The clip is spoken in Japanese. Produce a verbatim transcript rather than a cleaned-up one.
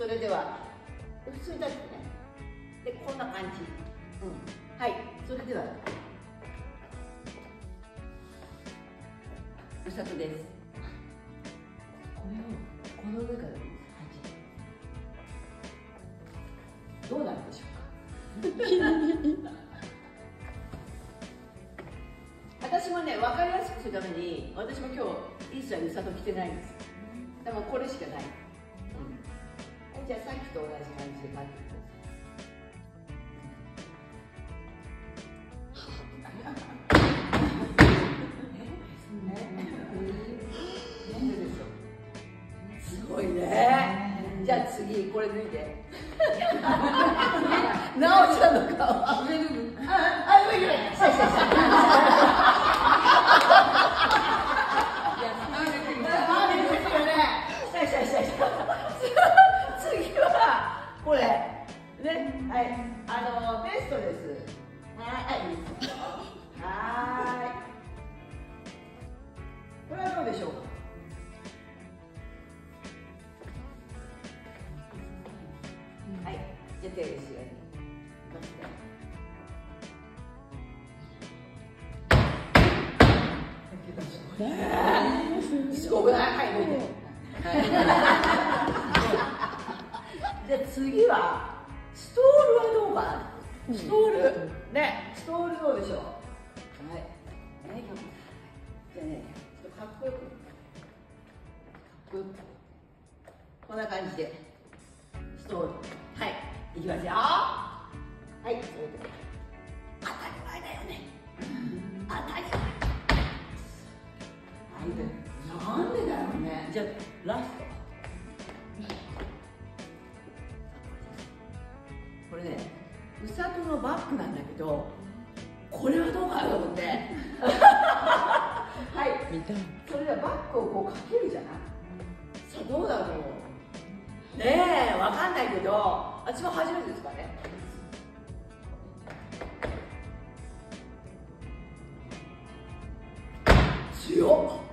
それでは普通に立ってね。でこんな感じ。うん、はい。それではうさとです。これをこの上から感じ。どうなるでしょうか。私もね、分かりやすくするために、私も今日一切うさと着てないんです。でもこれしかない。うん、はい、じゃあさっきと同じ感じで描いてください。すごいね。じゃあ次これ脱いで。なおちゃんの顔。上脱ぐ。あ、あ、上脱ぐ。したしたした。これね、はい、あのベストです。はい、はい、はい。これはどうでしょうか。はい、じゃあ手を後ろに。すごくない？はい、脱いで。じゃあ次はストールはどうかな。ストールね、ストールどうでしょう。はい。じゃあね、ちょっとかっこよく、かっこよくこんな感じでストール。はい、いきますよ。はい、それで当たり前だよね。当たり前。なんでだろうね。じゃあラスト。これね、うさとのバッグなんだけど、これはどうかなと思って。はい。それではバッグをこうかけるじゃない。さあどうだろう。ねえ、わかんないけど、私も初めてですからね。強っ。